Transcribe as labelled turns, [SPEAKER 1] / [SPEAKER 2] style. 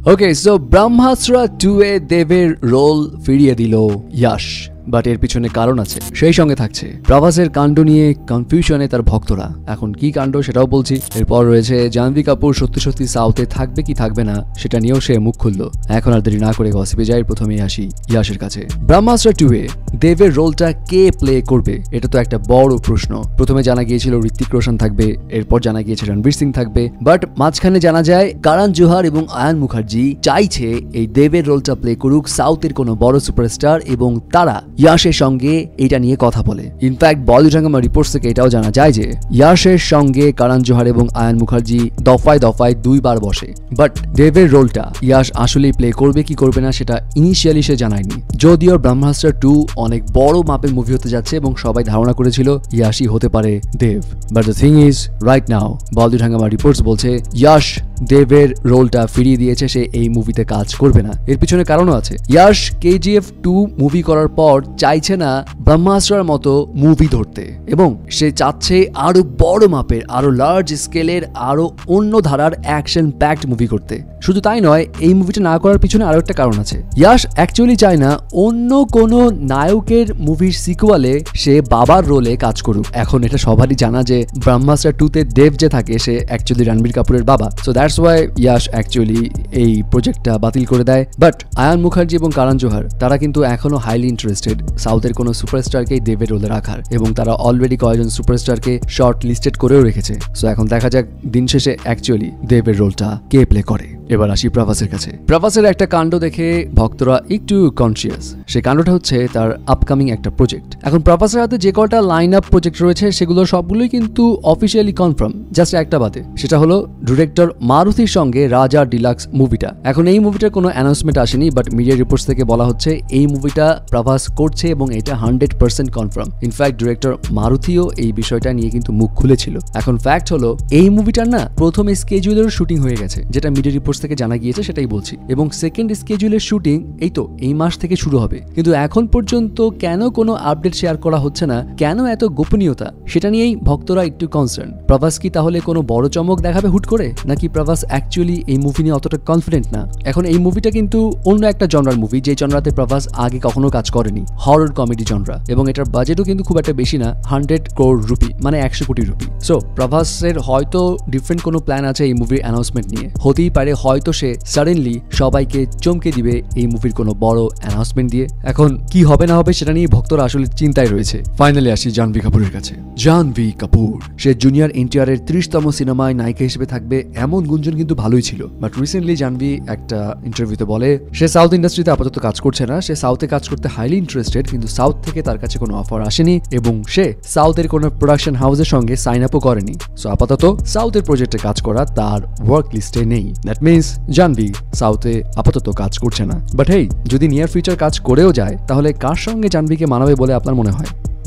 [SPEAKER 1] ওকে, so ব্রহ্মাস্ত্র 2 এ দেবের role ফিরিয়ে দিল ইয়াশ, বাট এর পিছনে কারণ আছে। সেই সঙ্গে থাকছে প্রভাসের কাণ্ড নিয়ে কনফিউশনে তার ভক্তরা। এখন কি কাণ্ড সেটাও বলছি। এরপর রয়েছে জাহ্নবী কাপুর সত্যি সত্যি সাউথে থাকবে কি থাকবে না সেটা নিয়েও সে মুখ খুললো। এখন আর দেরি না করে গসিপে যাই, প্রথমেই আসি ইয়াশের কাছে। ব্রহ্মাস্ত্র 2 এ দেবের রোলটা কে প্লে করবে, এটা তো একটা বড় প্রশ্ন। প্রথমে জানা গিয়েছিল ঋত্বিক রোশন থাকবে, এরপর জানা গিয়েছে রণবীর সিং থাকবে, বাট মাঝখানে জানা যায় করণ জোহর এবং আয়ান মুখার্জি চাইছে এই দেবের রোলটা প্লে করুক সাউথের কোনো বড় সুপারস্টার, এবং তারা ইয়াশের সঙ্গে এটা নিয়ে কথা বলে। ইনফ্যাক্ট বলিউড হাঙ্গামা রিপোর্টস থেকে এটাও জানা যায় যে ইয়াশের সঙ্গে করণ জোহর এবং আয়ান মুখার্জি দফায় দফায় 2 বার বসে, বাট দেবের রোলটা ইয়াশ আসলেই প্লে করবে কি করবে না সেটা ইনিশিয়ালি সে জানায়নি। যদিও ব্রহ্মাস্ত্র 2 অনেক বড় মাপের মুভি হতে যাচ্ছে এবং সবাই ধারণা করেছিল ইয়াশই হতে পারে দেব, but the thing is right now Bollywood Hungama reports বলছে ইয়াশ দেবের রোলটা ফিরিয়ে দিয়েছে, সে এই মুভিতে কাজ করবে না। এর পিছনে কারণও আছে। ইয়াশ KGF 2 মুভি করার পর চাইছে না ব্রহ্মাস্ত্রের মতো মুভি ধরতে, এবং সে চাচ্ছে আরো বড় মাপের, আরো লার্জ স্কেলের, আরো অন্য ধারার অ্যাকশন প্যাকড মুভি করতে। শুধু তাই নয়, এই মুভিটা না করার পিছনে আরো একটা কারণ আছে। ইয়াশ অ্যাকচুয়ালি চায় না অন্য কোনো নায়কের মুভির সিকুয়ালে সে বাবার রোলে কাজ করুক। এখন এটা সবারই জানা যে ব্রহ্মাস্ত্র 2 তে দেব যে থাকে সে অ্যাকচুয়ালি রণবীর কাপুরের বাবা। So that's why Yash actually এই প্রজেক্টটা বাতিল করে দেয়। বাট আয়ান মুখার্জি এবং করণ জোহর তারা কিন্তু এখনো হাইলি ইন্টারেস্টেড সাউথের কোনো সুপারস্টারকেই দেবের রোলে রাখার, এবং তারা অলরেডি কয়েকজন সুপারস্টারকে শর্ট লিস্টেড করেও রেখেছে। সো এখন দেখা যাক দিন শেষে অ্যাকচুয়ালি দেবের রোলটা কে প্লে করে। এবার আসি প্রভাসের কাছে। প্রভাসের একটা কাণ্ড দেখে ভক্তরা একটু কনসিয়াস। সে কাণ্ডটা হচ্ছে তার আপকামিং একটা প্রজেক্ট। এখন প্রভাসের হাতে যে কটা লাইন আপ প্রজেক্ট রয়েছে সেগুলো সবগুলোই কিন্তু অফিসিয়ালি কনফার্ম, জাস্ট একটা বাদে, সেটা হলো ডিরেক্টর মারুতির সঙ্গে রাজা ডিলাক্স মুভিটা। এখন এই মুভিটার কোনো অ্যানাউন্সমেন্ট আসেনি, বাট মিডিয়া রিপোর্টস থেকে বলা হচ্ছে এই মুভিটা প্রভাস করছে এবং এটা 100% কনফার্ম। ইনফ্যাক্ট ডিরেক্টর মারুতিও এই বিষয়টা নিয়ে কিন্তু মুখ খুলেছিল। এখন ফ্যাক্ট হলো এই মুভিটার না প্রথম স্কেজুলের শুটিং হয়ে গেছে, যেটা মিডিয়া রিপোর্টস থেকে জানা গিয়েছে সেটাই বলছি, এবং সেকেন্ড স্কেজুলের শুটিং এই মাস থেকে শুরু হবে। কিন্তু এখন পর্যন্ত কেন কোনো আপডেট শেয়ার করা হচ্ছে না, কেন এত গোপনীয়তা, সেটা নিয়েই ভক্তরা একটু কনসার্ন। প্রভাস কি তাহলে কোনো বড় চমক দেখাবে হুট করে, নাকি প্রভাস অ্যাকচুয়ালি এই মুভি নিয়ে অতটা কনফিডেন্ট না? এখন এই মুভিটা কিন্তু অন্য একটা জনরার মুভি, যে জনরাতে প্রভাস আগে কখনো কাজ করেনি, হরর কমেডি জনরা, এবং এটার বাজেটও কিন্তু খুব একটা বেশি না, 100 crore রুপি, মানে 100 কোটি রুপি। সো প্রভাসের হয়তো ডিফারেন্ট কোনো প্ল্যান আছে এই মুভির অ্যানাউন্সমেন্ট নিয়ে। হতেই পারে হয়তো সে সাডেনলি সবাইকে চমকে দিবে এই মুভির কোনো বড় অ্যানাউন্সমেন্ট দিয়ে। এখন কি হবে না হবে সেটা নিয়ে ভক্তরা আসলে চিন্তায় রয়েছে। ফাইনালি আসি জাহ্নবী কাপুরের কাছে। জাহ্নবী কাপুর সে জুনিয়র এনটিআর এর 30তম সিনেমায় নায়িকা হিসেবে থাকবে এমন গুঞ্জন কিন্তু ভালোই ছিল, বাট রিসেন্টলি জাহ্নবী একটা ইন্টারভিউতে বলে সে সাউথ ইন্ডাস্ট্রিতে আপাতত কাজ করছে না, সে সাউথে কাজ করতে হাইলি ইন্টারেস্টেড, কিন্তু সাউথ থেকে তার কাছে কোনো অফার আসেনি এবং সে সাউথের কোনো প্রোডাকশন হাউসের সঙ্গে সাইন আপও করেনি। সো আপাতত সাউথের প্রজেক্টে কাজ করা তার ওয়ার্ক লিস্টে নেই। দ্যাট মিনস জাহ্নবী সাউথে আপাতত কাজ করছে না। বাট হেই, যদি নিয়ার ফিউচার কাজ করেও যায় তাহলে কার সঙ্গে জাহ্নবীকে মানাবে বলে আপনার মনে হয়?